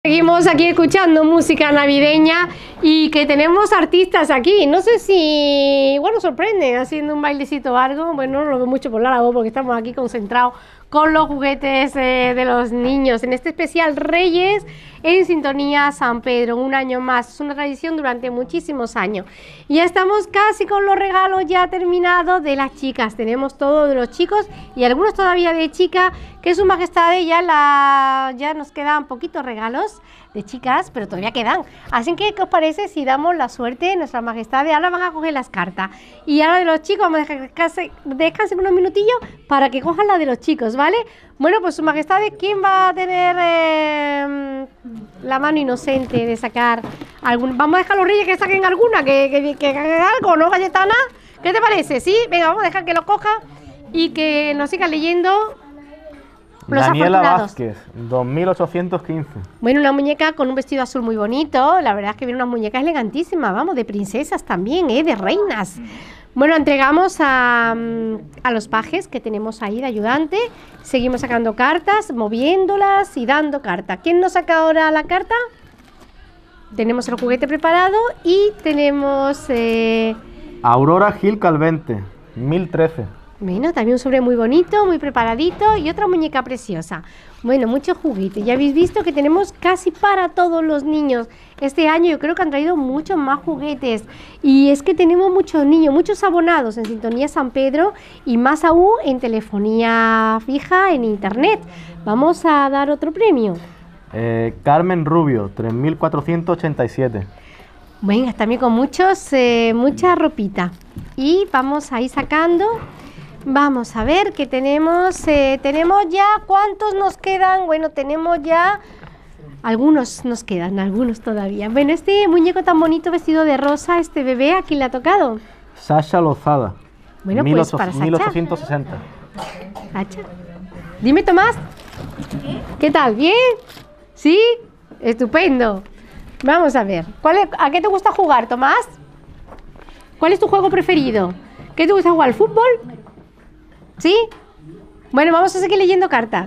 Seguimos aquí escuchando música navideña y que tenemos artistas aquí. No sé si, bueno, sorprenden haciendo un bailecito o algo. Bueno, no lo veo mucho por la voz porque estamos aquí concentrados con los juguetes de los niños. En este especial Reyes en sintonía San Pedro, un año más. Es una tradición durante muchísimos años. Y ya estamos casi con los regalos ya terminados de las chicas. Tenemos todo de los chicos y algunos todavía de chicas, que Su Majestad ya nos quedan poquitos regalos de chicas, pero todavía quedan. Así que, ¿qué os parece si damos la suerte? Nuestra Majestad ahora van a coger las cartas. Y ahora de los chicos vamos a dejar que descansen unos minutillos para que cojan la de los chicos, ¿vale? Bueno, pues Su Majestad, ¿quién va a tener la mano inocente de sacar algún? Vamos a dejar a los reyes que saquen alguna, que hagan algo, ¿no, Cayetana? ¿Qué te parece? ¿Sí? Venga, vamos a dejar que lo coja y que nos siga leyendo. Daniela Vázquez, 2815. Bueno, una muñeca con un vestido azul muy bonito. La verdad es que vienen unas muñecas elegantísimas, vamos, de princesas también, de reinas. Bueno, entregamos a los pajes que tenemos ahí de ayudante. Seguimos sacando cartas, moviéndolas y dando carta. ¿Quién nos saca ahora la carta? Tenemos el juguete preparado y tenemos... Aurora Gil Calvente, 1013. Bueno, también un sobre muy bonito, muy preparadito y otra muñeca preciosa. Bueno, muchos juguetes. Ya habéis visto que tenemos casi para todos los niños. Este año yo creo que han traído muchos más juguetes. Y es que tenemos muchos niños, muchos abonados en Sintonía San Pedro y más aún en telefonía fija, en internet. Vamos a dar otro premio. Carmen Rubio, 3487. Bueno, también con mucha ropita. Y vamos a ir sacando... Vamos a ver qué tenemos. Tenemos ya, ¿cuántos nos quedan? Bueno, tenemos ya, algunos nos quedan, algunos todavía. Bueno, este muñeco tan bonito vestido de rosa, este bebé, ¿a quién le ha tocado? Sasha Lozada. Bueno, pues para Sasha. 1860. Sasha. Dime, Tomás. ¿Qué tal? ¿Bien? ¿Sí? Estupendo. Vamos a ver. ¿A qué te gusta jugar, Tomás? ¿Cuál es tu juego preferido? ¿Qué te gusta jugar? ¿Al fútbol? ¿Sí? Bueno, vamos a seguir leyendo cartas.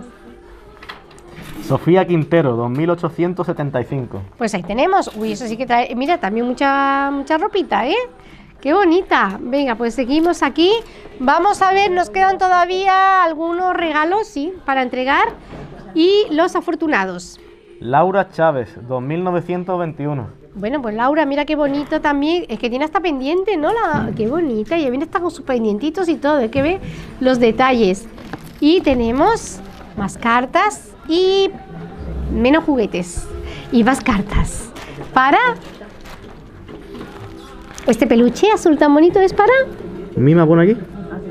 Sofía Quintero, 2875. Pues ahí tenemos. Uy, eso sí que trae... Mira, también mucha ropita, ¿eh? ¡Qué bonita! Venga, pues seguimos aquí. Vamos a ver, nos quedan todavía algunos regalos, sí, para entregar. Y los afortunados. Laura Chávez, 2921. Bueno, pues Laura, mira qué bonito también. Es que tiene hasta pendiente, ¿no? Qué bonita. Y viene hasta con sus pendientitos y todo. Hay que ver los detalles. Y tenemos más cartas y menos juguetes. Y más cartas. Para... Este peluche azul tan bonito es para... ¿Mima pone aquí?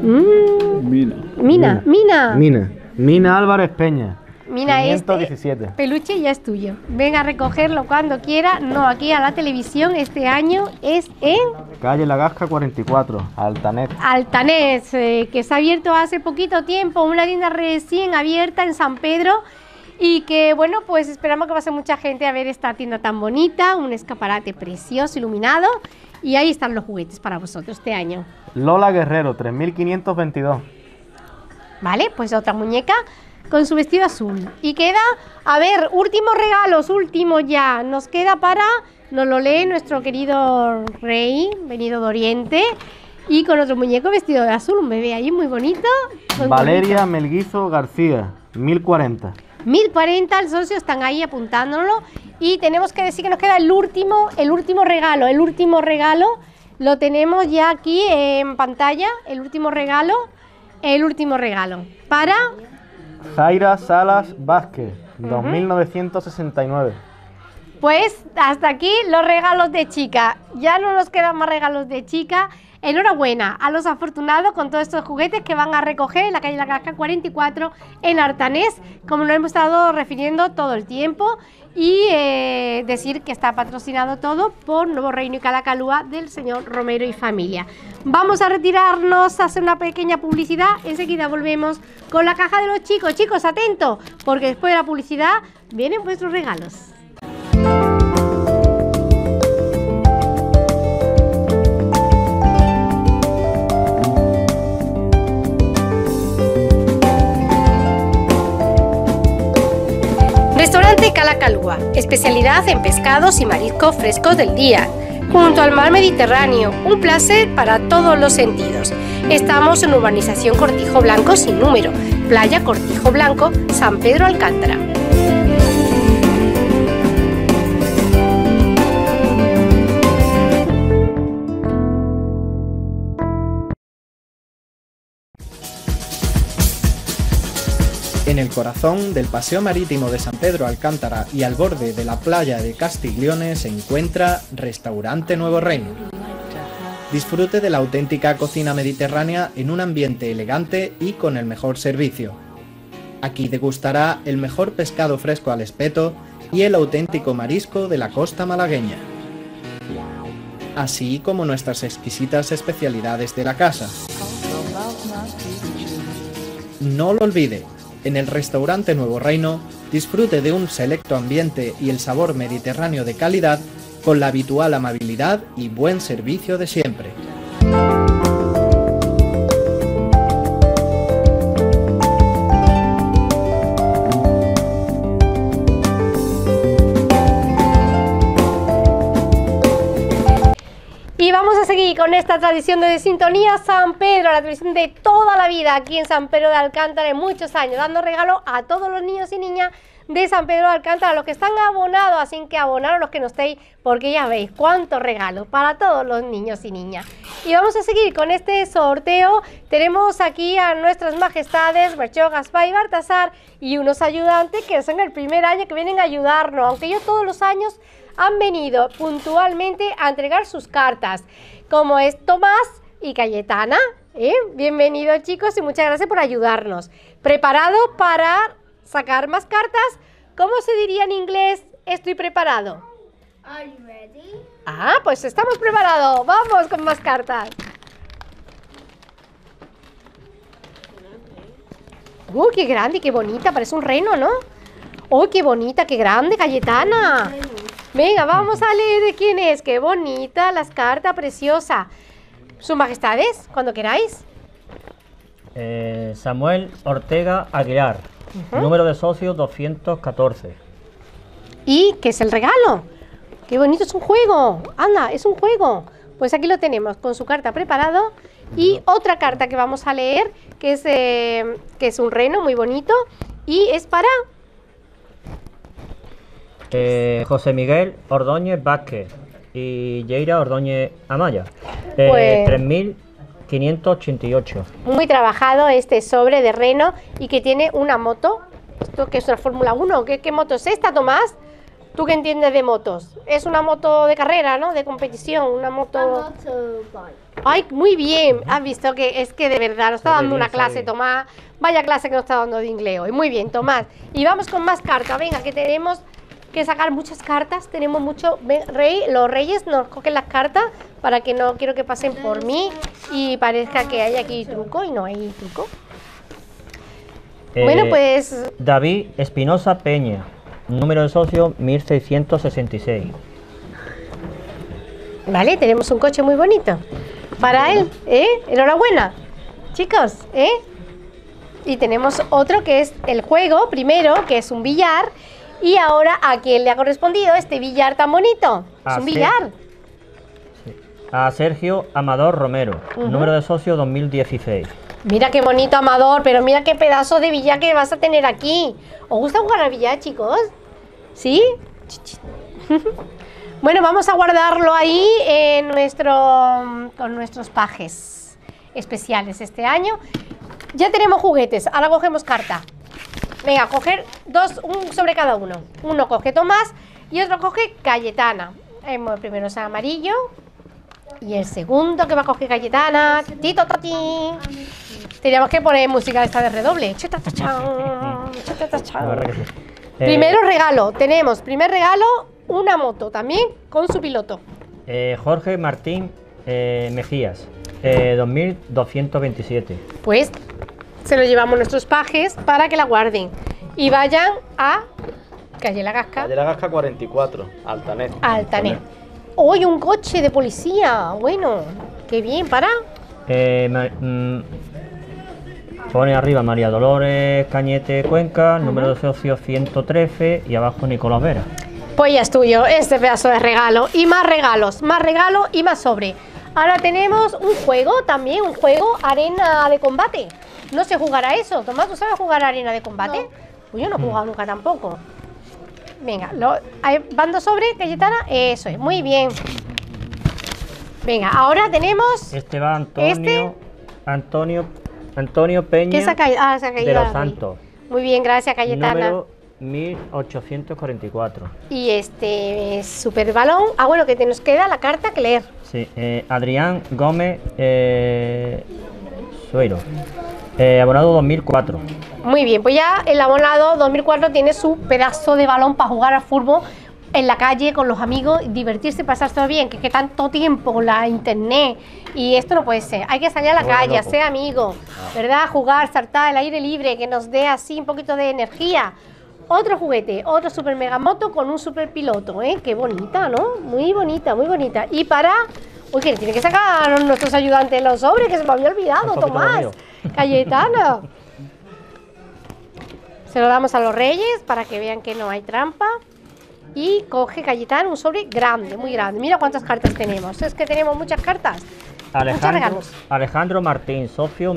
Mina Álvarez Peña. Mira, 517. Este peluche ya es tuyo. Ven a recogerlo cuando quiera. No, aquí a la televisión. Este año es en... Calle La Gasca 44, Altanet. Altanet, que se ha abierto hace poquito tiempo. Una tienda recién abierta en San Pedro. Y que, bueno, pues esperamos que pase mucha gente a ver esta tienda tan bonita. Un escaparate precioso, iluminado. Y ahí están los juguetes para vosotros este año. Lola Guerrero, 3522. Vale, pues otra muñeca con su vestido azul. Y queda, a ver, últimos regalos, último ya. Nos queda para, nos lo lee nuestro querido rey, venido de Oriente. Y con otro muñeco vestido de azul, un bebé ahí muy bonito. Valeria Melguizo García, 1040. 1040, el socio están ahí apuntándolo. Y tenemos que decir que nos queda el último regalo. El último regalo lo tenemos ya aquí en pantalla. El último regalo. Para... Zaira Salas Vázquez, 2969. Pues hasta aquí los regalos de chica. Ya no nos quedan más regalos de chica. Enhorabuena a los afortunados con todos estos juguetes que van a recoger en la calle La Casca 44 en Artanés, como lo hemos estado refiriendo todo el tiempo. Y decir que está patrocinado todo por Nuevo Reino y Calacalúa del señor Romero y familia. Vamos a retirarnos a hacer una pequeña publicidad. Enseguida volvemos con la caja de los chicos. Chicos, atentos, porque después de la publicidad vienen vuestros regalos. Restaurante Calacalúa La Calúa, especialidad en pescados y mariscos frescos del día, junto al mar Mediterráneo, un placer para todos los sentidos. Estamos en urbanización Cortijo Blanco sin número, playa Cortijo Blanco, San Pedro Alcántara. En el corazón del Paseo Marítimo de San Pedro Alcántara y al borde de la playa de Castiglione se encuentra Restaurante Nuevo Reino. Disfrute de la auténtica cocina mediterránea en un ambiente elegante y con el mejor servicio. Aquí degustará el mejor pescado fresco al espeto y el auténtico marisco de la costa malagueña, así como nuestras exquisitas especialidades de la casa. No lo olvide. En el Restaurante Nuevo Reino, disfrute de un selecto ambiente y el sabor mediterráneo de calidad con la habitual amabilidad y buen servicio de siempre. Y vamos a seguir con esta tradición de Sintonía San Pedro, la tradición de toda la vida aquí en San Pedro de Alcántara, de muchos años, dando regalo a todos los niños y niñas de San Pedro de Alcántara, los que están abonados, así que abonaros los que no estéis, porque ya veis cuántos regalos para todos los niños y niñas. Y vamos a seguir con este sorteo. Tenemos aquí a nuestras majestades Melchor, Gaspar y Baltasar y unos ayudantes que son el primer año que vienen a ayudarnos, aunque ellos todos los años han venido puntualmente a entregar sus cartas, como es Tomás y Cayetana. Bienvenidos, chicos, y muchas gracias por ayudarnos. ¿Preparado para sacar más cartas? ¿Cómo se diría en inglés estoy preparado? Are you ready? Ah, pues estamos preparados. Vamos con más cartas. Qué grande y qué bonita, parece un reno, ¿no? Qué bonita, qué grande, Cayetana. Venga, vamos a leer de quién es. Qué bonita las cartas, preciosa. Sus majestades, cuando queráis. Samuel Ortega Aguilar, número de socio 214. ¿Y qué es el regalo? Qué bonito, es un juego. Anda, es un juego. Pues aquí lo tenemos con su carta preparado. Y otra carta que vamos a leer, que es un reno muy bonito. Y es para José Miguel Ordóñez Vázquez y Yeira Ordóñez Amaya. Pues 3.588. muy trabajado este sobre de reno y que tiene una moto. ¿Esto que es una Fórmula 1? ¿Qué moto es esta, Tomás? ¿Tú qué entiendes de motos? Es una moto de carrera, ¿no? De competición, una moto... Motorbike. Ay, muy bien. Has visto que es que de verdad nos está dando una clase, Tomás. Vaya clase que nos está dando de inglés hoy. Muy bien, Tomás. Y vamos con más cartas. Venga, que tenemos que sacar muchas cartas. Tenemos mucho... Los reyes nos cogen las cartas para que no quiero que pasen por mí y parezca que hay aquí truco y no hay truco. Bueno, pues... David Espinosa Peña, número de socio 1666. Vale, tenemos un coche muy bonito para él, enhorabuena, chicos, Y tenemos otro que es el juego, primero, que es un billar. Y ahora, ¿a quién le ha correspondido este billar tan bonito? Es un billar. Sí. A Sergio Amador Romero, número de socio 2016. Mira qué bonito, Amador, pero mira qué pedazo de billar que vas a tener aquí. ¿Os gusta jugar al billar, chicos? ¿Sí? Bueno, vamos a guardarlo ahí en con nuestros pajes especiales este año. Ya tenemos juguetes, ahora cogemos carta. Venga, coger dos, un sobre cada uno. Uno coge Tomás y otro coge Cayetana. El primero es amarillo y el segundo que va a coger Cayetana. Tito, toti. Teníamos que poner música esta de redoble. Primero regalo, tenemos primer regalo una moto también con su piloto. Jorge Martín Mejías, 2227. Pues se lo llevamos a nuestros pajes para que la guarden y vayan a Calle La Gasca. Calle La Gasca 44, Altanet. Altanet. Hoy un coche de policía. Bueno, qué bien, para. Pone arriba María Dolores Cañete Cuenca, número de socio 113 y abajo Nicolás Vera. Pues ya es tuyo, este pedazo de regalo. Y más regalo y más sobre. Ahora tenemos un juego también, un juego arena de combate. No sé jugar a eso. Tomás, ¿tú sabes jugar a arena de combate? No. Pues yo no he jugado nunca tampoco. Venga, ¿van dos sobre, Cayetana? Eso es, muy bien. Venga, ahora tenemos... Este va Antonio Peña ¿Qué se ha caído? Ah, se ha caído de los ahí. Santos. Muy bien, gracias, Cayetana. Número 1844. Y este super balón. Ah, bueno, que nos queda la carta que leer. Sí, Adrián Gómez Sueiro. Abonado 2004. Muy bien, pues ya el abonado 2004 tiene su pedazo de balón para jugar al fútbol en la calle con los amigos, divertirse, pasarse bien, que tanto tiempo con la internet y esto no puede ser. Hay que salir a la calle, loco. ser amigos, ¿verdad? Jugar, saltar al aire libre, que nos dé así un poquito de energía. Otro juguete, otro super mega moto con un super piloto, ¿eh? Qué bonita, ¿no? Muy bonita, muy bonita. Y para... Uy, que tiene que sacar nuestros ayudantes los sobres, que se me había olvidado, Un poquito Tomás. de lío. Cayetana. Se lo damos a los reyes para que vean que no hay trampa. Y coge Cayetana un sobre grande, muy grande. Mira cuántas cartas tenemos. Es que tenemos muchas cartas. Muchos regalos. Alejandro Martín, socio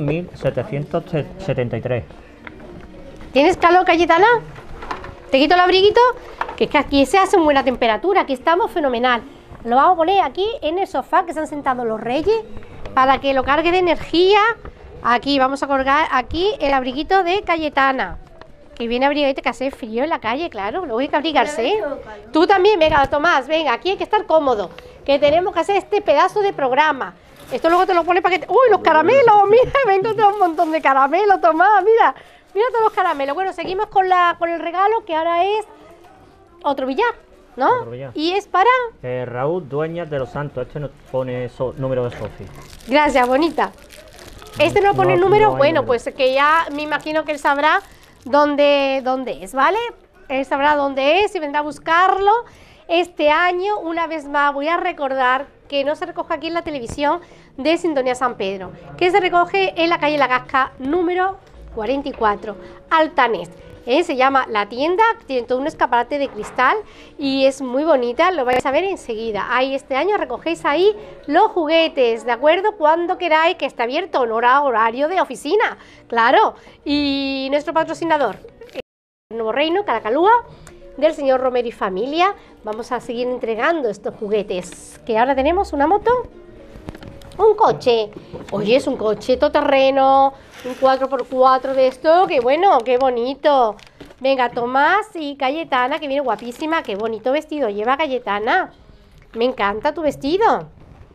1773. ¿Tienes calor, Cayetana? ¿Te quito el abriguito? Que es que aquí se hace buena temperatura. Aquí estamos fenomenal. Lo vamos a poner aquí en el sofá que se han sentado los reyes para que lo cargue de energía. Aquí vamos a colgar aquí el abriguito de Cayetana. Que viene abrigadito, que hace frío en la calle, claro. Luego hay que abrigarse, ¿eh? Tú también, venga, Tomás, venga, aquí hay que estar cómodo. Que tenemos que hacer este pedazo de programa. Esto luego te lo pones para que... ¡Uy, los caramelos! Mira, me he encontrado un montón de caramelos, Tomás, mira. Mira todos los caramelos. Bueno, seguimos con el regalo, que ahora es otro billar, ¿no? Otro billar. Y es para... Raúl Dueñas de los Santos. Este no pone número de socio. Gracias, bonita. Este no pone No, número, no hay bueno, número. pues que ya me imagino que él sabrá dónde es, ¿vale? Él sabrá dónde es y vendrá a buscarlo. Este año, una vez más, voy a recordar que no se recoge aquí en la televisión de Sintonía San Pedro, que se recoge en la calle La Gasca, número 44, Altanés. Se llama La Tienda, tiene todo un escaparate de cristal y es muy bonita, lo vais a ver enseguida. Ahí este año recogéis ahí los juguetes, ¿de acuerdo? Cuando queráis, que está abierto en horario de oficina, claro. Y nuestro patrocinador, el Nuevo Reino, Caracalúa, del señor Romero y familia. Vamos a seguir entregando estos juguetes, que ahora tenemos una moto, un coche. Oye, es un coche todoterreno, un 4x4 de esto, qué bueno, qué bonito. Venga, Tomás y Cayetana, que viene guapísima, qué bonito vestido lleva Cayetana. Me encanta tu vestido.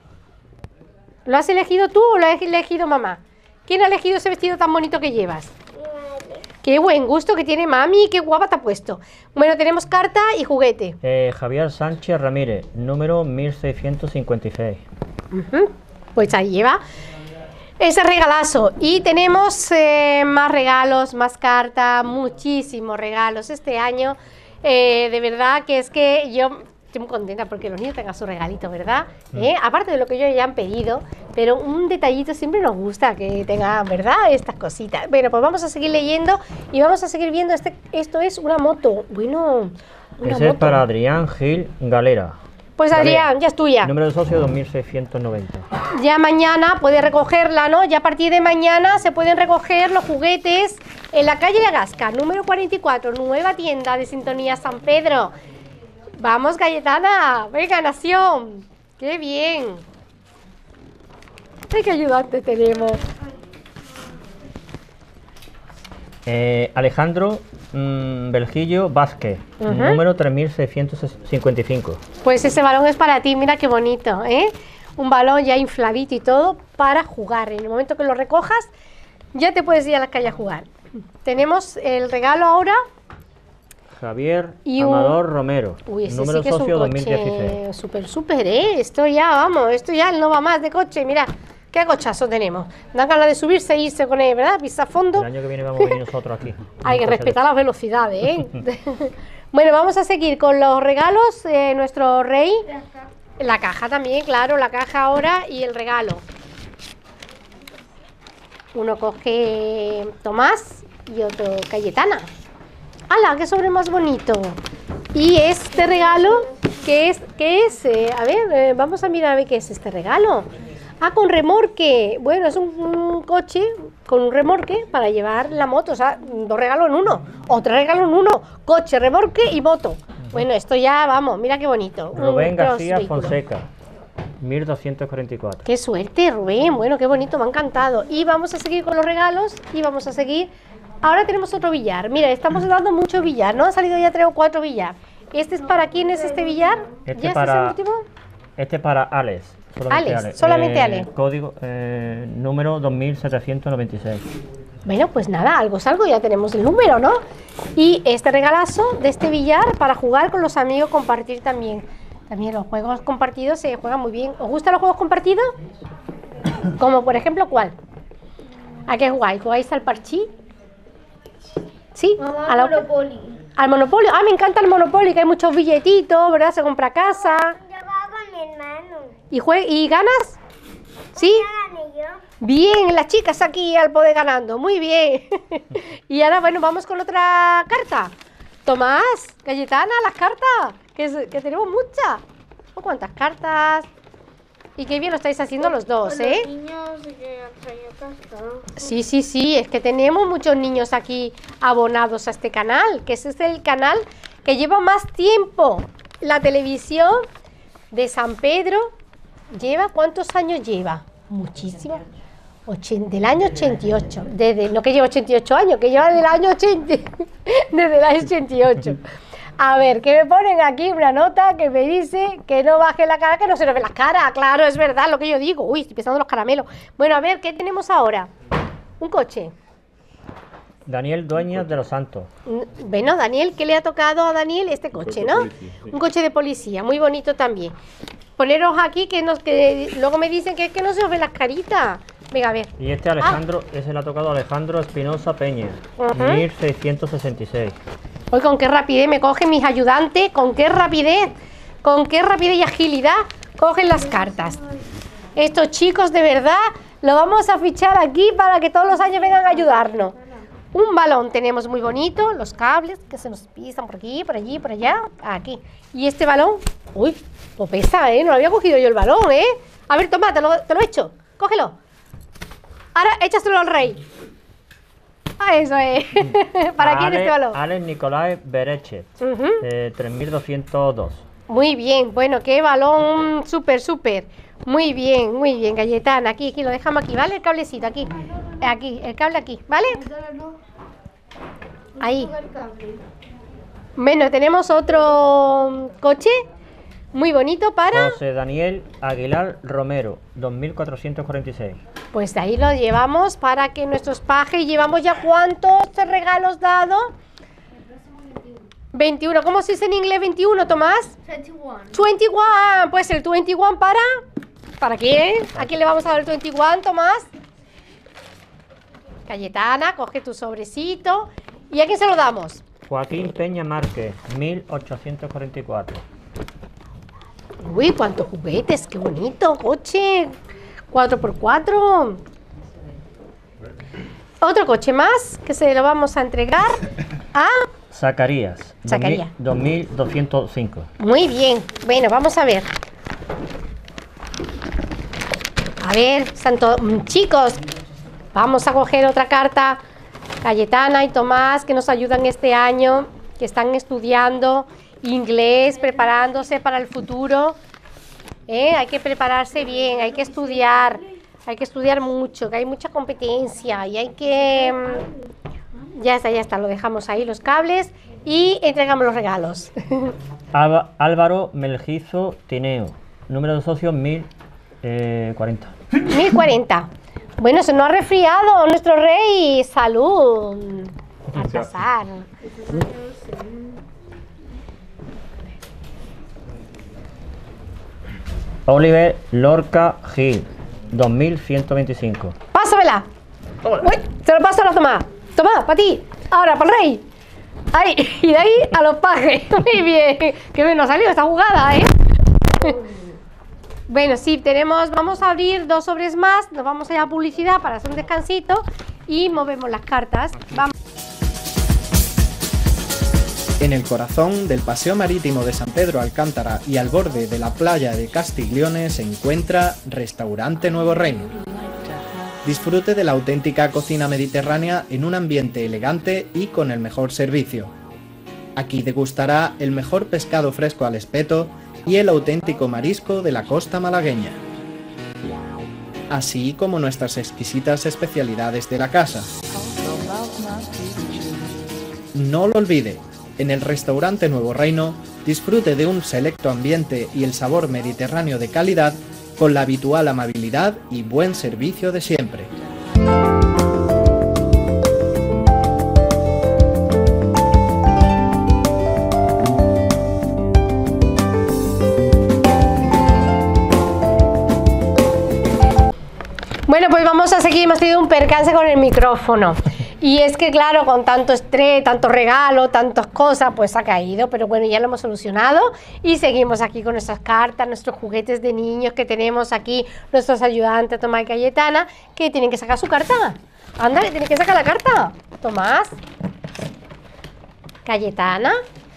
¿Lo has elegido tú o lo has elegido mamá? ¿Quién ha elegido ese vestido tan bonito que llevas? Qué buen gusto que tiene mami, qué guapa te ha puesto. Bueno, tenemos carta y juguete. Javier Sánchez Ramírez, número 1656. Pues ahí lleva ese regalazo. Y tenemos más regalos, más cartas, muchísimos regalos este año. De verdad que es que yo estoy muy contenta porque los niños tengan su regalito, ¿verdad? Aparte de lo que ellos ya han pedido, pero un detallito siempre nos gusta que tengan, ¿verdad? Estas cositas. Bueno, pues vamos a seguir leyendo y vamos a seguir viendo. Esto es una moto. Bueno, una Ese moto. es para Adrián Gil Galera. Pues Adrián, ya es tuya. Número de socio 2690. Ya mañana puede recogerla, ¿no? Ya a partir de mañana se pueden recoger los juguetes en la calle La Gasca, número 44, nueva tienda de Sintonía San Pedro. Vamos, Cayetana, venga, Nación. ¡Qué bien! ¡Ay, qué ayudante tenemos! Alejandro Belgillo Vázquez, número 3655. Pues ese balón es para ti, mira qué bonito, ¿eh? Un balón ya infladito y todo para jugar. En el momento que lo recojas, ya te puedes ir a la calle a jugar. Tenemos el regalo ahora. Javier Y Amador Romero, Uy, ese número sí que es un socio coche 2016. súper, ¿eh? Esto ya, vamos, esto ya no va más de coche, mira, qué cochazo tenemos. Dan ganas de subirse e irse con él, ¿verdad? Pisa a fondo. El año que viene vamos a venir nosotros aquí. Hay que respetar las velocidades, ¿eh? Bueno, vamos a seguir con los regalos. Nuestro rey. La caja también, claro, la caja ahora y el regalo. Uno coge Tomás y otro Cayetana. ¡Hala, qué sobre más bonito! Y este regalo, ¿qué es? A ver, vamos a mirar a ver qué es este regalo. Ah, con remorque. Bueno, es un coche con un remorque para llevar la moto. O sea, 2 regalos en uno. O 3 regalos en uno. Coche, remorque y moto. Bueno, esto ya, vamos, mira qué bonito. Rubén García vehículo. Fonseca, 1244. Qué suerte, Rubén. Bueno, qué bonito, me ha encantado. Y vamos a seguir con los regalos y vamos a seguir. Ahora tenemos otro billar. Mira, estamos dando mucho billar, ¿no? Han salido ya 3 o 4 billar. ¿Este es para quién es este billar? Este ¿Ya para- este es el último? Este para Alex. Alex, solamente Alex. Código número 2796. Bueno, pues nada, algo es algo, ya tenemos el número, ¿no? Y este regalazo de este billar para jugar con los amigos, compartir también. También los juegos compartidos se juegan muy bien. ¿Os gustan los juegos compartidos? Como por ejemplo, ¿cuál? ¿A qué jugáis? ¿Jugáis al parchís? ¿Sí? Al Monopoly. Al Monopolio. Ah, me encanta el Monopoly, que hay muchos billetitos, ¿verdad? Se compra casa. Yo juego con mi hermano. ¿Y ganas? ¿Sí? Ya gané yo. Bien, las chicas aquí al poder ganando. Muy bien. Y ahora, bueno, vamos con otra carta. Tomás, Cayetana, las cartas. Que tenemos muchas. ¿Cuántas cartas? Y qué bien lo estáis haciendo los dos, ¿eh? Los niños que han traído cartas. Sí, sí, sí, es que tenemos muchos niños aquí abonados a este canal, que ese es el canal que lleva más tiempo. La televisión de San Pedro lleva, ¿cuántos años lleva? Muchísimo. Del año 88. No que lleva 88 años, que lleva del año 80. Desde el año 88. A ver, que me ponen aquí una nota que me dice que no baje la cara, que no se nos ve la cara. Claro, es verdad lo que yo digo. Uy, estoy pensando en los caramelos. Bueno, a ver, ¿qué tenemos ahora? Un coche. Daniel Dueñas de los Santos. Bueno, Daniel, ¿qué le ha tocado a Daniel? Este coche, ¿no? Un coche de policía, muy bonito también. Poneros aquí que luego me dicen que es que no se os ve las caritas. Venga, a ver. Y este Alejandro, ese le ha tocado a Alejandro Espinosa Peña, 1666. Hoy con qué rapidez me cogen mis ayudantes, con qué rapidez y agilidad cogen las cartas. Estos chicos de verdad lo vamos a fichar aquí para que todos los años vengan a ayudarnos. Un balón tenemos muy bonito, los cables que se nos pisan por aquí, por allí, por allá, aquí. Y este balón, uy, pues pesa, ¿eh? No lo había cogido yo el balón, ¿eh? A ver, toma, te lo he hecho, cógelo. Ahora échaselo al rey. Ah, eso es. ¿Para quién este balón? Alex Nicolás Berechet, 3202. Muy bien, bueno, qué balón, súper. Muy bien, Cayetana. Aquí lo dejamos aquí, ¿vale? El cablecito, aquí, el cable aquí, ¿vale? Ahí. Bueno, tenemos otro coche muy bonito para... José Daniel Aguilar Romero, 2446. Pues de ahí lo llevamos para que nuestros pajes, llevamos ya ¿cuántos regalos dados? 21. ¿Cómo se dice en inglés 21, Tomás? 21. 21. Pues el 21 ¿para quién? ¿A quién le vamos a dar el 21, Tomás? Cayetana, coge tu sobrecito. ¿Y a quién se lo damos? Joaquín Peña Márquez, 1844. Uy, cuántos juguetes, qué bonito, coche. 4x4. Otro coche más que se lo vamos a entregar a... Zacarías, Zacarías. 2205. Muy bien, bueno, vamos a ver. A ver, chicos, vamos a coger otra carta. Cayetana y Tomás, que nos ayudan este año, que están estudiando inglés, preparándose para el futuro. Hay que prepararse bien, hay que estudiar mucho, que hay mucha competencia y hay que... Ya está, lo dejamos ahí los cables y entregamos los regalos. Álvaro Melgizo Tineo, número de socio 1040. 1040. Bueno, se nos ha resfriado nuestro rey. Salud. A pasar. Oliver Lorca Gil, 2125. Pásamela. Uy, se lo paso a la Tomás. Tomás, para ti. Ahora, para el rey. Ahí, y de ahí a los pajes. Muy bien. Qué bien nos ha salido esta jugada, ¿eh? Bueno, sí, vamos a abrir 2 sobres más, nos vamos a ir a publicidad para hacer un descansito y movemos las cartas. Vamos. En el corazón del Paseo Marítimo de San Pedro Alcántara y al borde de la playa de Castiglione se encuentra Restaurante Nuevo Reino. Disfrute de la auténtica cocina mediterránea en un ambiente elegante y con el mejor servicio. Aquí degustará el mejor pescado fresco al espeto y el auténtico marisco de la costa malagueña, así como nuestras exquisitas especialidades de la casa. No lo olvide, en el Restaurante Nuevo Reino disfrute de un selecto ambiente y el sabor mediterráneo de calidad con la habitual amabilidad y buen servicio de siempre. Bueno, pues vamos a seguir, hemos tenido un percance con el micrófono. Y es que claro, con tanto estrés, tanto regalo, tantas cosas, pues ha caído, pero bueno, ya lo hemos solucionado y seguimos aquí con nuestras cartas, nuestros juguetes de niños que tenemos aquí, nuestros ayudantes Tomás y Cayetana, que tienen que sacar su carta. Ándale, tienen que sacar la carta. Tomás, Cayetana.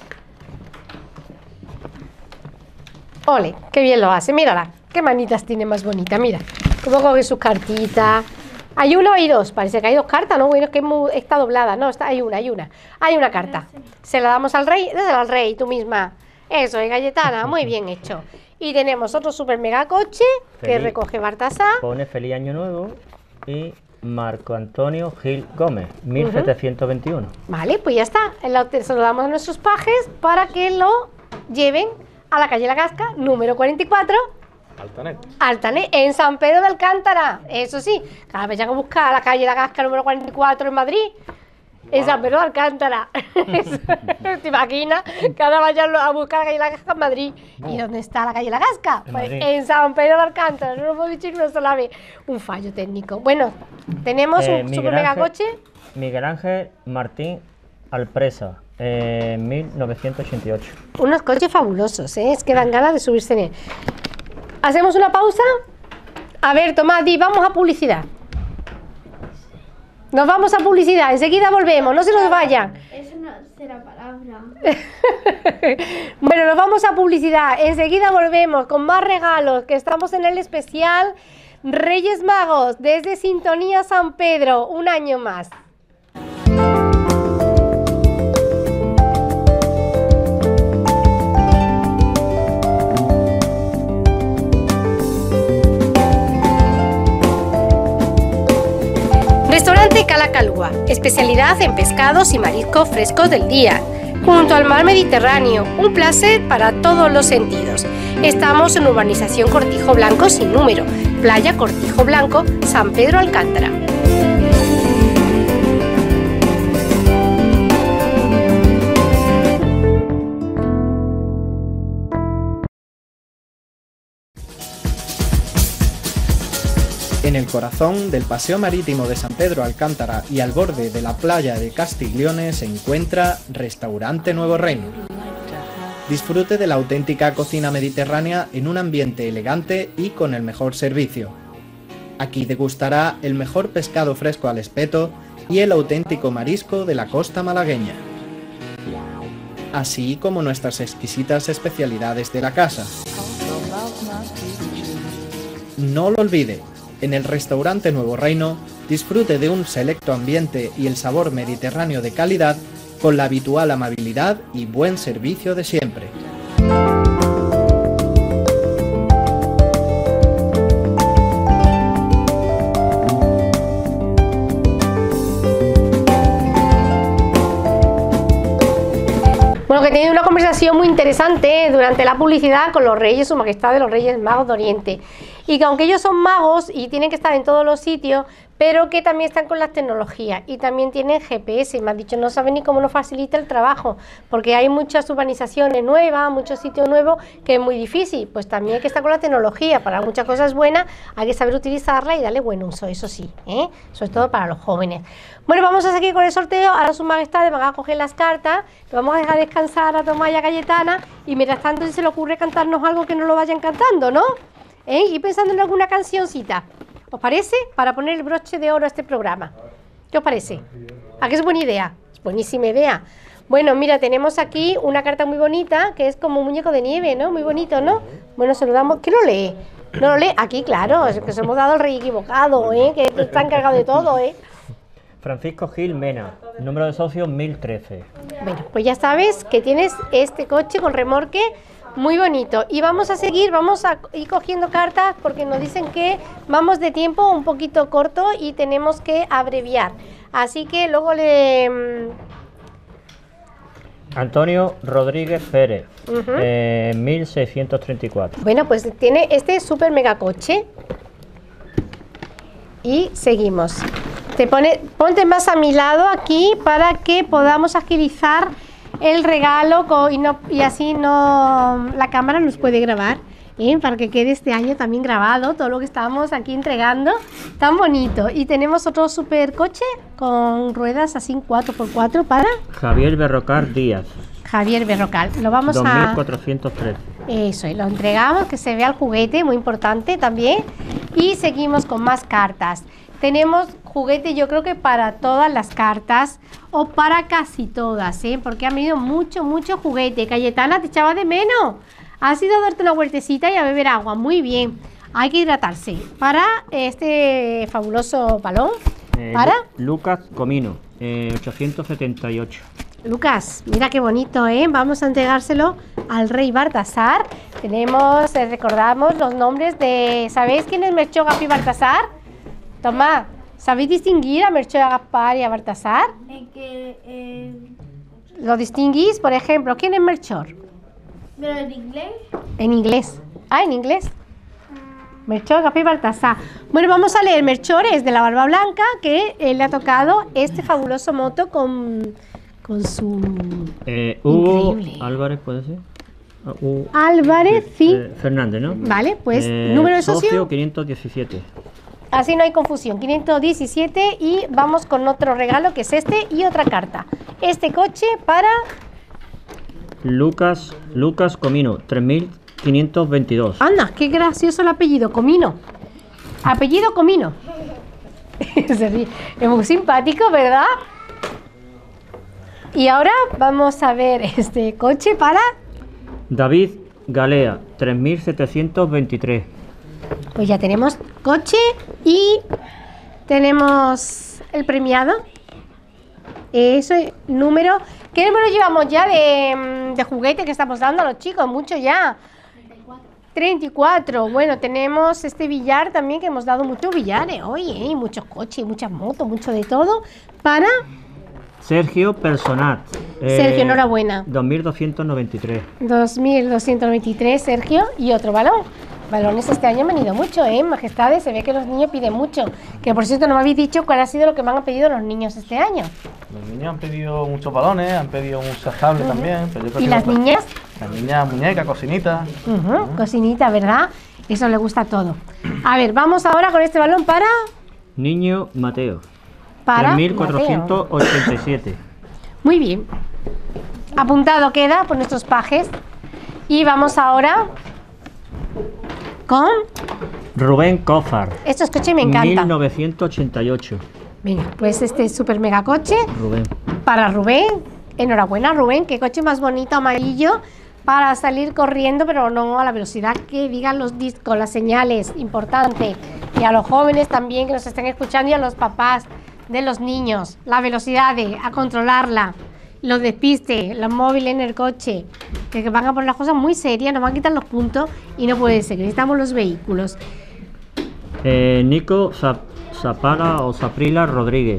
Ole, qué bien lo hace, mírala, qué manitas tiene más bonita, mira, cómo coge sus cartitas. ¿Hay una o hay 2? Parece que hay 2 cartas, ¿no? Bueno, es que está doblada, no, hay una carta. Se la damos al rey, dásela al rey, tú misma. Eso, Cayetana, muy bien hecho. Y tenemos otro super mega coche que recoge Baltasar. Pone Feliz Año Nuevo y Marco Antonio Gil Gómez, 1721. Vale, pues ya está. Se lo damos a nuestros pajes para que lo lleven a la calle La Gasca, número 44. Altanet, en San Pedro de Alcántara. Eso sí, cada vez hay que buscar la calle La Gasca número 44 en Madrid, en San Pedro de Alcántara. ¿Te imaginas? Que ahora vayan a buscar la calle La Gasca en Madrid. ¿Y dónde está la calle La Gasca? Pues en San Pedro de Alcántara. No lo puedo decir una sola vez. Un fallo técnico. Bueno, tenemos un super mega coche. Miguel Ángel Martín Alpresa, 1988. Unos coches fabulosos, ¿eh? Es que dan ganas de subirse en él. ¿Hacemos una pausa? A ver, Tomás, vamos a publicidad. Nos vamos a publicidad, enseguida volvemos, no se nos vayan. Eso no será palabra. Bueno, nos vamos a publicidad, enseguida volvemos con más regalos, que estamos en el especial Reyes Magos, desde Sintonía San Pedro, un año más. Restaurante Calacalúa, especialidad en pescados y mariscos frescos del día, junto al mar Mediterráneo, un placer para todos los sentidos. Estamos en urbanización Cortijo Blanco sin número, playa Cortijo Blanco, San Pedro Alcántara. En el corazón del Paseo Marítimo de San Pedro Alcántara y al borde de la playa de Castiglione se encuentra Restaurante Nuevo Reino. Disfrute de la auténtica cocina mediterránea en un ambiente elegante y con el mejor servicio. Aquí degustará el mejor pescado fresco al espeto y el auténtico marisco de la costa malagueña, así como nuestras exquisitas especialidades de la casa. No lo olvide, en el Restaurante Nuevo Reino disfrute de un selecto ambiente y el sabor mediterráneo de calidad con la habitual amabilidad y buen servicio de siempre. Bueno, que he tenido una conversación muy interesante durante la publicidad con los reyes, su majestad de los Reyes Magos de Oriente. Y que aunque ellos son magos y tienen que estar en todos los sitios, pero que también están con las tecnologías y también tienen GPS. Me han dicho, no saben ni cómo nos facilita el trabajo, porque hay muchas urbanizaciones nuevas, muchos sitios nuevos, que es muy difícil. Pues también hay que estar con la tecnología. Para muchas cosas buenas hay que saber utilizarla y darle buen uso, eso sí, ¿eh? Sobre todo para los jóvenes. Bueno, vamos a seguir con el sorteo. Ahora su majestad van a coger las cartas, le vamos a dejar descansar a Tomás y a Cayetana, y mientras tanto, si se le ocurre cantarnos algo, que no lo vayan cantando, ¿no? Y pensando en alguna cancioncita. ¿Os parece? Para poner el broche de oro a este programa. ¿Qué os parece? ¿A qué es buena idea? Es buenísima idea. Bueno, mira, tenemos aquí una carta muy bonita, que es como un muñeco de nieve, ¿no? Muy bonito, ¿no? Bueno, se lo damos... ¿Quién lo lee? ¿No lo lee? Aquí, claro, es que se hemos dado al rey equivocado, que está encargado de todo, Francisco Gil Mena, número de socio 1013. Bueno, pues ya sabes que tienes este coche con remolque muy bonito. Y vamos a seguir, vamos a ir cogiendo cartas porque nos dicen que vamos de tiempo un poquito corto y tenemos que abreviar. Así que luego Antonio Rodríguez Pérez, 1634. Bueno, pues tiene este super mega coche. Y seguimos. Ponte más a mi lado aquí para que podamos agilizar el regalo y así la cámara nos puede grabar, para que quede este año también grabado todo lo que estamos aquí entregando, tan bonito. Y tenemos otro super coche con ruedas así 4x4 para Javier Berrocal Díaz. Javier Berrocal, lo vamos 2403. Eso, y lo entregamos, que se vea el juguete, muy importante también. Y seguimos con más cartas. Tenemos juguete, yo creo que para todas las cartas, o para casi todas, porque han venido mucho juguete. Cayetana, te echaba de menos. Has ido a darte una vueltecita y a beber agua, muy bien. Hay que hidratarse. Para este fabuloso balón, para Lucas Comino, 878. Lucas, mira qué bonito, Vamos a entregárselo al rey Baltasar. Tenemos, recordamos los nombres de... ¿Sabéis quién es Melchor, Gaspar y Baltasar? Tomás, ¿sabéis distinguir a Melchor, a Gaspar y a Baltasar? ¿Lo distinguís? Por ejemplo, ¿quién es Melchor? ¿Pero en inglés? En inglés. En inglés. Melchor, Gaspar y Baltasar. Bueno, vamos a leer. Melchor es de la barba blanca, que le ha tocado este fabuloso moto con su... Hugo increíble. Álvarez, ¿puede ser? Álvarez, sí. Fernández, ¿no? Vale, pues número de socio 517. Así no hay confusión, 517. Y vamos con otro regalo que es este y otra carta. Este coche para Lucas Comino, 3522. Anda, qué gracioso el apellido, Comino. Apellido Comino. Se ríe. Es muy simpático, ¿verdad? Y ahora vamos a ver este coche para David Galea, 3723. Pues ya tenemos coche y tenemos el premiado. Ese número. ¿Qué número llevamos ya de juguete que estamos dando a los chicos? Mucho ya. 34. Bueno, tenemos este billar también, que hemos dado muchos billares hoy, y muchos coches, muchas motos, mucho de todo. Para Sergio Personat. Sergio, enhorabuena. 2293. 2293, Sergio. Y otro balón. Balones este año han venido mucho, majestades. Se ve que los niños piden mucho. Que por cierto, no me habéis dicho cuál ha sido lo que me han pedido los niños este año. Los niños han pedido muchos balones, han pedido muchas tablets también. Pero yo creo ¿Y que las niñas? Las niñas, muñecas, cocinitas. Cocinita, ¿verdad? Eso le gusta todo. A ver, vamos ahora con este balón para... Niño Mateo. Para 3487. Muy bien. Apuntado queda por nuestros pajes. Y vamos ahora con... Rubén Cófar. Estos coches me encantan. 1988. Venga, pues este super mega coche Rubén. para Rubén. Enhorabuena, Rubén. Qué coche más bonito, amarillo, para salir corriendo, pero no a la velocidad que digan los discos, las señales, importante. Y a los jóvenes también que nos estén escuchando y a los papás de los niños, la velocidad a controlarla, los despistes, los móviles en el coche, que van a poner las cosas muy serias, nos van a quitar los puntos y no puede ser, necesitamos los vehículos. Nico Zaprila o Zaprila Rodríguez.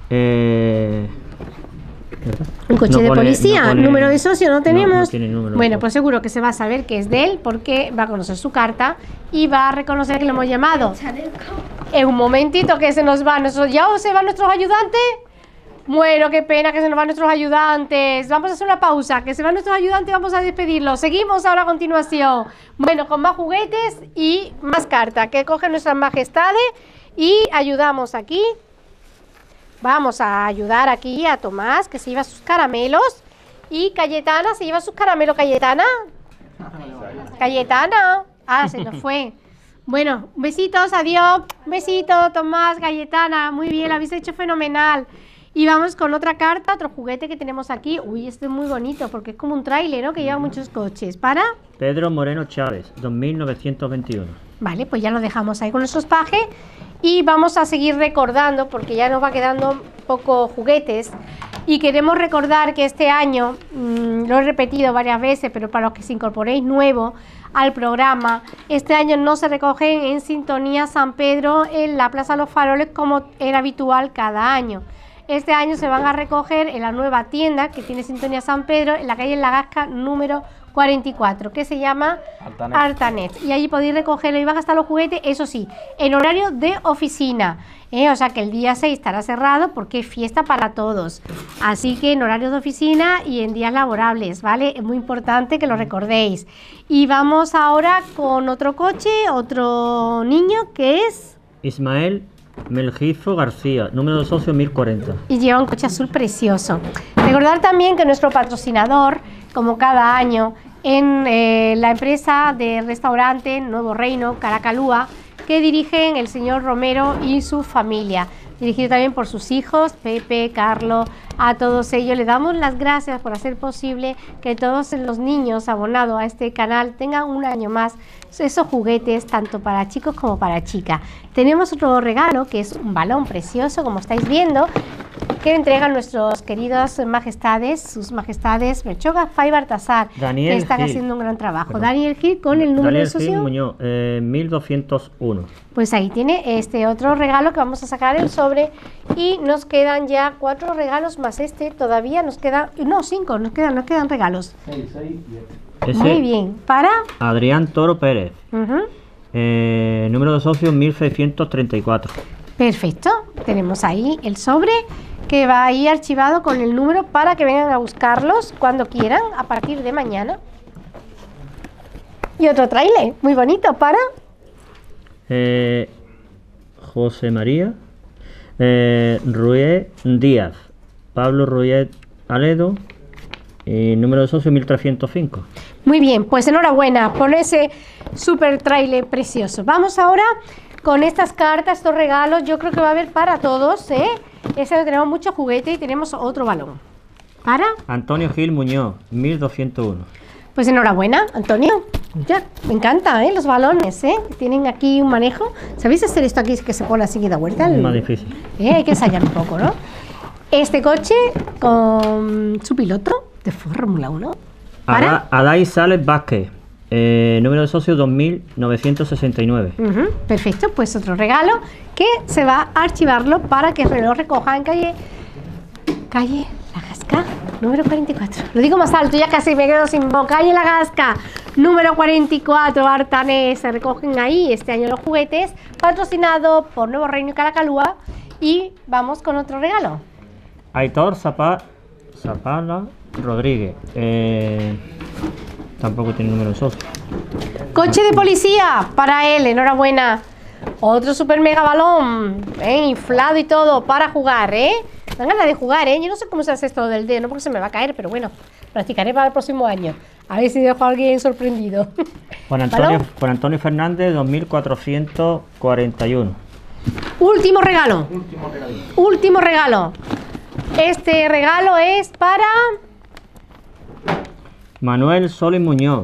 Un coche No de pone- policía, no pone- número de socio no tenemos. no tiene número. Bueno, pues seguro que se va a saber que es de él porque va a conocer su carta y va a reconocer que le hemos llamado. En un momentito que se nos va ¿ya se van nuestros ayudantes? Bueno, qué pena que se nos van nuestros ayudantes. Vamos a hacer una pausa, que se van nuestros ayudantes y vamos a despedirlos. Seguimos ahora a continuación. Bueno, con más juguetes y más cartas que cogen nuestras majestades y ayudamos aquí. Vamos a ayudar aquí a Tomás, que se lleva sus caramelos. Y Cayetana, ¿se lleva sus caramelos, Cayetana? Cayetana. Ah, se nos fue. Bueno, besitos, adiós. Besito, Tomás, Galletana. Muy bien, lo habéis hecho fenomenal. Y vamos con otra carta, otro juguete que tenemos aquí. Uy, este es muy bonito porque es como un tráiler, ¿no? Que lleva muchos coches. ¿Para? Pedro Moreno Chávez, 2921. Vale, pues ya lo dejamos ahí con nuestros pajes. Y vamos a seguir recordando, porque ya nos va quedando pocos juguetes. Y queremos recordar que este año, lo he repetido varias veces, pero para los que se incorporéis nuevo al programa, este año no se recogen en Sintonía San Pedro en la Plaza Los Faroles como era habitual cada año. Este año se van a recoger en la nueva tienda que tiene Sintonía San Pedro, en la calle La Gasca número 44, que se llama Artanet. Y allí podéis recogerlo y van a estar los juguetes, eso sí, en horario de oficina. O sea que el día 6 estará cerrado porque es fiesta para todos. Así que en horario de oficina y en días laborables, ¿vale? Es muy importante que lo recordéis. Y vamos ahora con otro coche, otro niño que es... Ismael Melgifo García, número de socio 1040. Y lleva un coche azul precioso. Recordar también que nuestro patrocinador, como cada año, en la empresa de restaurante Nuevo Reino, Caracalúa, que dirigen el señor Romero y su familia, dirigido también por sus hijos, Pepe, Carlos, a todos ellos. Le damos las gracias por hacer posible que todos los niños abonados a este canal tengan un año más esos juguetes, tanto para chicos como para chicas. Tenemos otro regalo, que es un balón precioso, como estáis viendo, que entregan nuestros queridos majestades, sus majestades Melchor, Gaspar y Baltasar, que están haciendo un gran trabajo. Perdón. Daniel Gil con el número de socio. Gil Muñoz, 1201. Pues ahí tiene este otro regalo que vamos a sacar el sobre y nos quedan ya 4 regalos más este. Todavía nos quedan, no, 5, nos quedan regalos. 6, 7. Muy bien, para Adrián Toro Pérez, número de socio 1634. Perfecto, tenemos ahí el sobre que va ahí archivado con el número para que vengan a buscarlos cuando quieran a partir de mañana. Y otro trailer muy bonito para José María Ruiz Díaz, Pablo Ruiz Aledo, y número de socio 1305. Muy bien, pues enhorabuena por ese super trailer precioso. Vamos ahora con estas cartas, estos regalos. Yo creo que va a haber para todos, ¿eh? Ese tenemos mucho juguete y tenemos otro balón. ¿Para? Antonio Gil Muñoz, 1201. Pues enhorabuena, Antonio. Ya, me encanta, los balones, tienen aquí un manejo. ¿Sabéis hacer esto aquí que se pone así y da vuelta? Más difícil. Hay que ensayar un poco, ¿no? Este coche con su piloto de Fórmula 1. ¿Para? Adai Sales Vázquez, número de socio 2969. Perfecto, pues otro regalo que se va a archivarlo para que lo recoja en calle La Gasca, número 44. Lo digo más alto, ya casi me quedo sin voz. Calle La Gasca, número 44, Artanet. Se recogen ahí este año los juguetes, patrocinado por Nuevo Reino y Caracalúa. Y vamos con otro regalo. Aitor Zapala Rodríguez, tampoco tiene número de socio. Coche de policía para él, enhorabuena. Otro super mega balón, inflado y todo para jugar, Dan ganas de jugar, Yo no sé cómo se hace esto del dedo, no porque se me va a caer, pero bueno, practicaré para el próximo año. A ver si dejo a alguien sorprendido. Juan Antonio Fernández, 2441. Último regalo. Último regalo. Este regalo es para Manuel Solis Muñoz,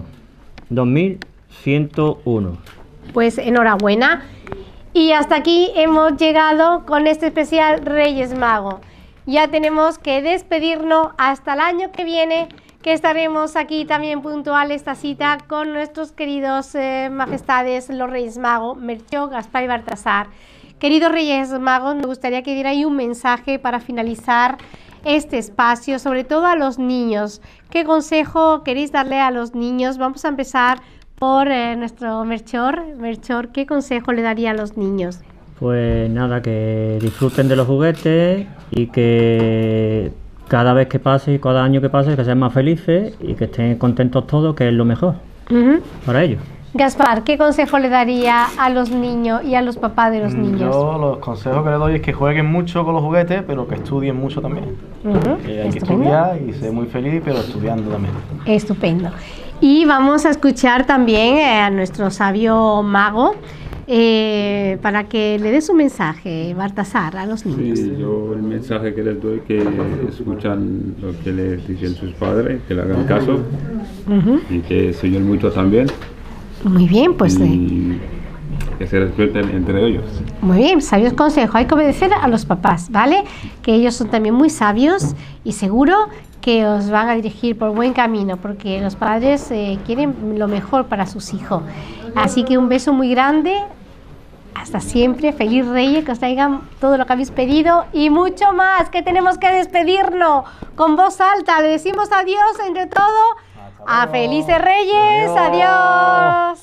2101. Pues enhorabuena. Y hasta aquí hemos llegado con este especial Reyes Mago. Ya tenemos que despedirnos hasta el año que viene, que estaremos aquí también puntual esta cita con nuestros queridos majestades los Reyes Magos, Melchor, Gaspar y Baltasar. Queridos Reyes Magos, me gustaría que dierais un mensaje para finalizar este espacio, sobre todo a los niños. ¿Qué consejo queréis darle a los niños? Vamos a empezar por nuestro Melchor. Melchor, ¿qué consejo le daría a los niños? Pues nada, que disfruten de los juguetes y que cada vez que pase y cada año que pase, que sean más felices y que estén contentos todos, que es lo mejor para ellos. Gaspar, ¿qué consejo le daría a los niños y a los papás de los niños? Yo los consejos que le doy es que jueguen mucho con los juguetes, pero que estudien mucho también. Hay que estudiar y ser muy feliz, pero estudiando también. Estupendo. Y vamos a escuchar también a nuestro sabio mago, para que le des un mensaje, Baltasar, a los niños. Sí, yo el mensaje que les doy es que escuchan lo que les dicen sus padres, que le hagan caso y que se oyen mucho también. Muy bien, pues... Y que se respeten entre ellos. Muy bien, sabios consejos. Hay que obedecer a los papás, ¿vale? Que ellos son también muy sabios y seguro que os van a dirigir por buen camino, porque los padres quieren lo mejor para sus hijos. Así que un beso muy grande. Hasta siempre. Feliz Reyes, que os traigan todo lo que habéis pedido y mucho más, que tenemos que despedirnos con voz alta. Le decimos adiós entre todos. A Felices Reyes. Adiós.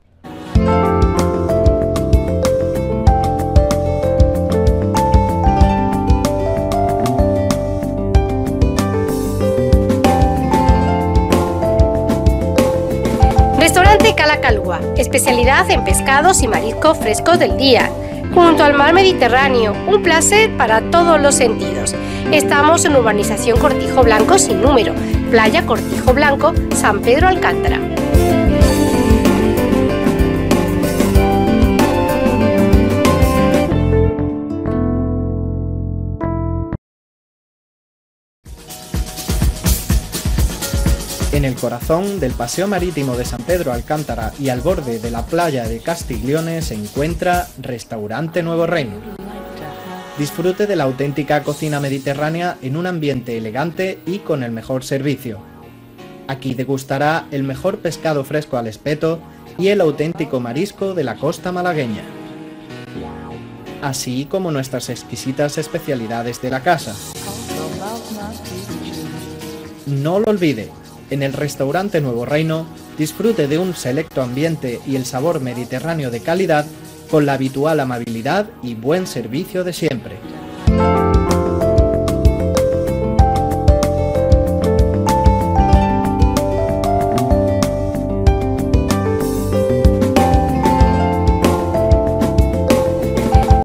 Restaurante Cala Calúa, especialidad en pescados y mariscos frescos del día, junto al mar Mediterráneo, un placer para todos los sentidos. Estamos en urbanización Cortijo Blanco sin número, playa Cortijo Blanco, San Pedro Alcántara. En el corazón del Paseo Marítimo de San Pedro Alcántara y al borde de la playa de Castiglione se encuentra Restaurante Nuevo Reino. Disfrute de la auténtica cocina mediterránea en un ambiente elegante y con el mejor servicio. Aquí degustará el mejor pescado fresco al espeto y el auténtico marisco de la costa malagueña, así como nuestras exquisitas especialidades de la casa. No lo olvide. En el Restaurante Nuevo Reino, disfrute de un selecto ambiente y el sabor mediterráneo de calidad con la habitual amabilidad y buen servicio de siempre.